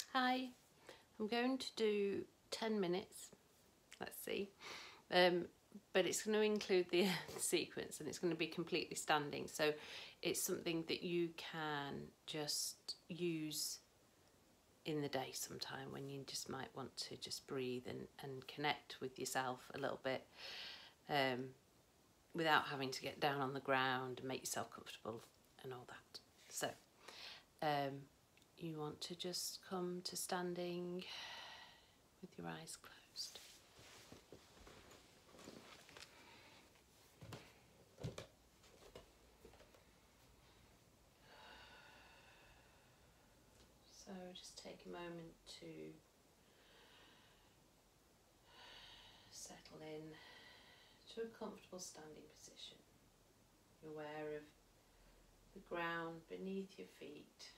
Hi, I'm going to do 10 minutes, let's see, but it's going to include the sequence and it's going to be completely standing, so it's something that you can just use in the day sometime when you just might want to just breathe and connect with yourself a little bit without having to get down on the ground and make yourself comfortable and all that. So you want to just come to standing with your eyes closed. So just take a moment to settle in to a comfortable standing position. You're aware of the ground beneath your feet.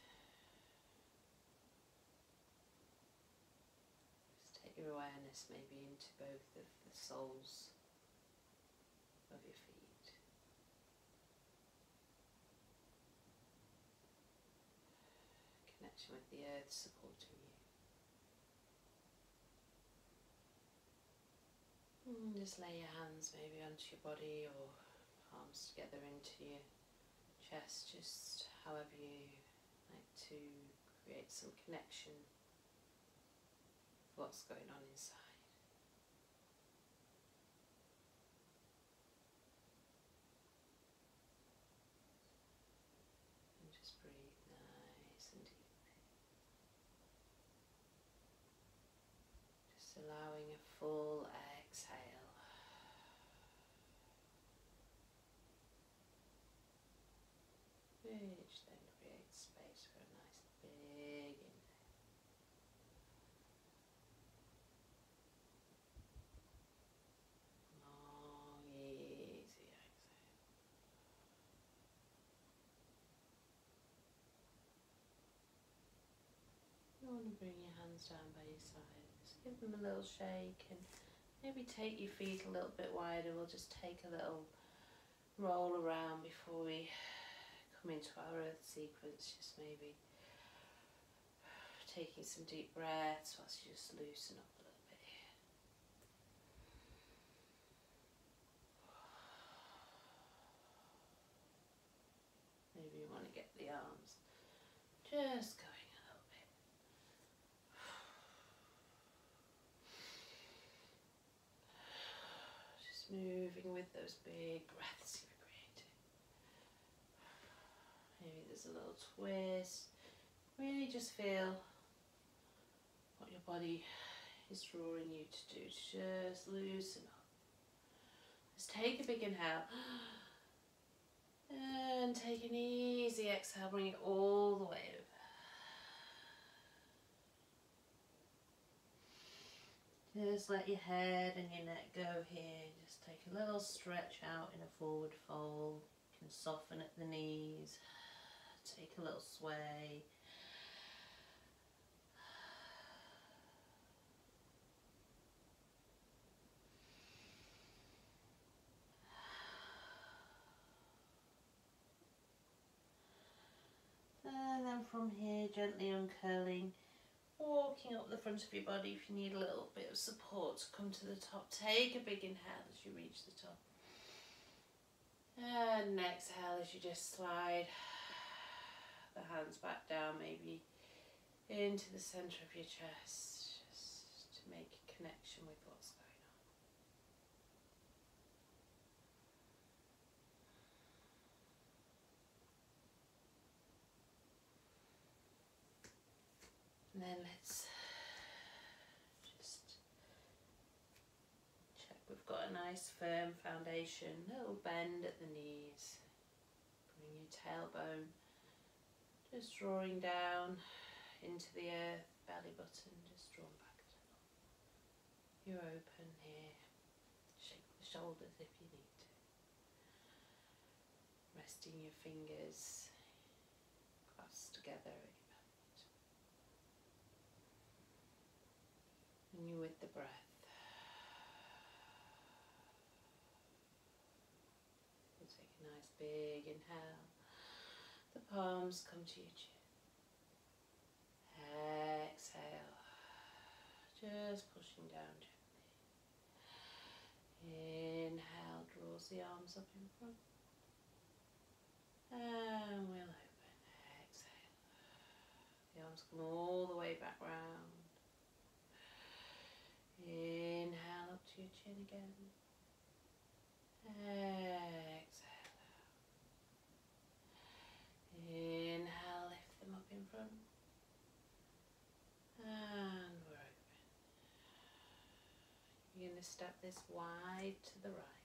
Just take your awareness maybe into both of the soles of your feet. Connection with the earth supporting you. And just lay your hands maybe onto your body or palms together into your chest, just however you like to create some connection with what's going on inside. And just breathe nice and deeply. Just allowing a full exhale. Which then creates space for a nice big inhale. Long, easy exhale. You want to bring your hands down by your side. Just give them a little shake and maybe take your feet a little bit wider. We'll just take a little roll around before we come into our earth sequence. Just maybe taking some deep breaths whilst you just loosen up a little bit here. Maybe you want to get the arms just going a little bit. Just moving with those big breaths you're creating. Maybe there's a little twist. Really just feel what your body is drawing you to do. Just loosen up. Just take a big inhale. And take an easy exhale, bring it all the way over. Just let your head and your neck go here. Just take a little stretch out in a forward fold. You can soften at the knees. Take a little sway. And then from here, gently uncurling, walking up the front of your body. If you need a little bit of support to come to the top, take a big inhale as you reach the top. And exhale as you just slide the hands back down, maybe into the centre of your chest, just to make a connection with what's going on. And then let's just check we've got a nice firm foundation, little bend at the knees. Bring your tailbone just drawing down into the earth, belly button just drawn back a little. You're open here. Shake the shoulders if you need to. Resting your fingers clasped together at your belly. And you're with the breath. We'll take a nice big inhale. The palms come to your chin. Exhale. just pushing down gently. Inhale, draws the arms up in front. And we'll open. Exhale. The arms come all the way back round. Inhale up to your chin again. Exhale. Inhale, lift them up in front. And we're open. You're going to step this wide to the right.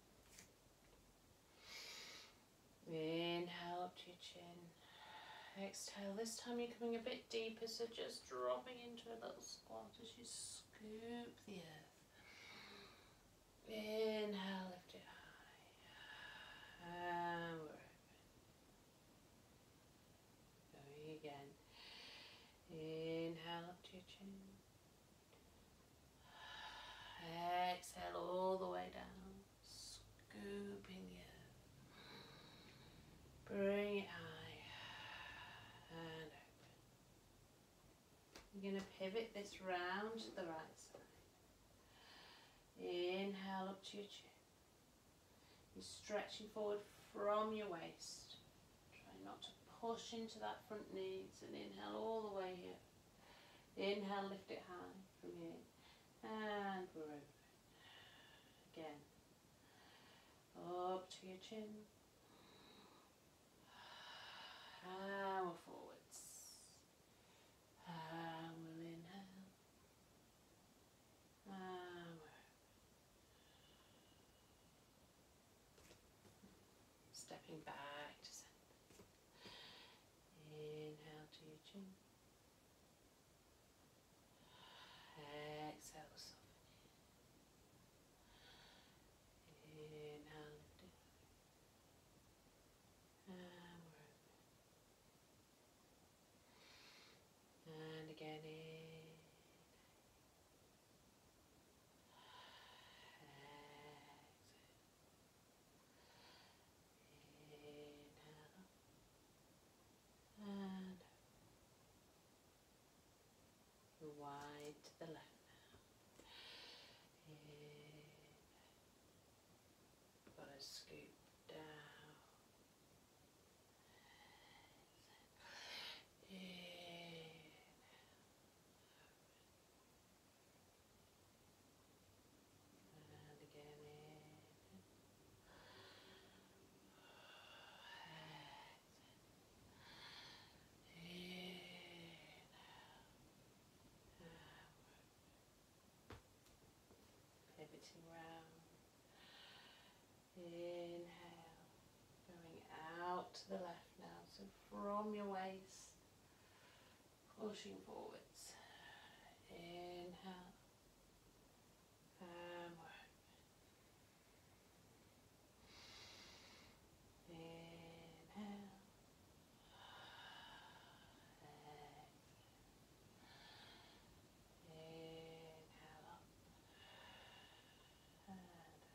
Inhale up to your chin. Exhale. This time you're coming a bit deeper, so just dropping into a little squat as you scoop the earth. Inhale, lift it high. And we're open. Going again. Inhale up to your chin. Exhale all the way down. Scooping the earth. Bring it high. And open. You're going to pivot this round to the right side. Inhale up to your chin. You're stretching forward from your waist. Try not to push into that front knee. So inhale all the way here. Inhale, lift it high from here. And we're open. Again. Up to your chin. And we're forwards. And we'll inhale. And we're open. Stepping back to center. Inhale to your chin. Exhale, soften it. Inhale, lift it. And we're open. And again, in. Exhale. Inhale. And wide to the left now. Got to scoop down. And again pivoting round. Inhale, going out to the left now. So from your waist, pushing forwards. Inhale. And we're open. Inhale. Exhale. Inhale up. And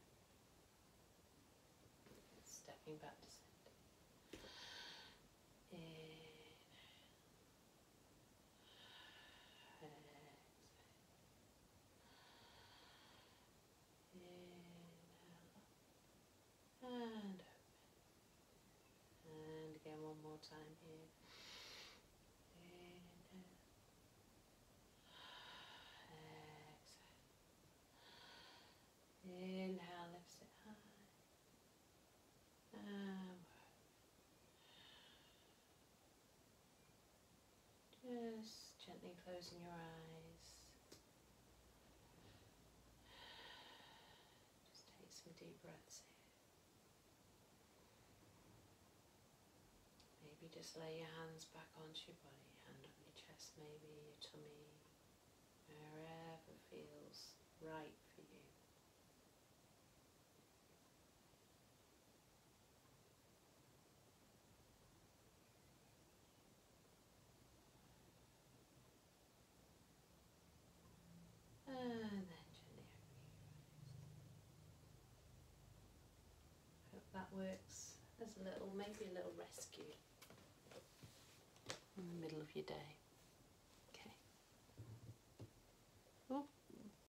stepping back to center. Inhale. Exhale. Inhale up. And open. And again one more time here. Inhale. Exhale. Inhale, lifts it high. And just gently closing your eyes. Just take some deep breaths here. Maybe just lay your hands back onto your body, hand on your chest, maybe your tummy, wherever feels right for you. And then gently opening your eyes. Hope that works as a little, maybe a little rescue in the middle of your day.